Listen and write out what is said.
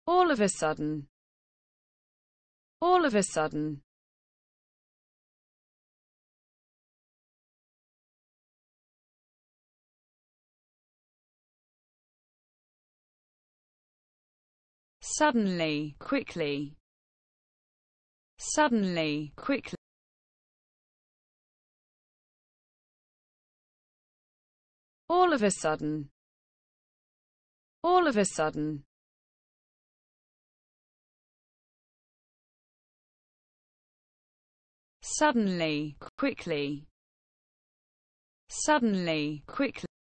All of a sudden. All of a sudden. Suddenly, quickly. Suddenly, quickly. All of a sudden. All of a sudden. Suddenly, quickly. Suddenly, quickly.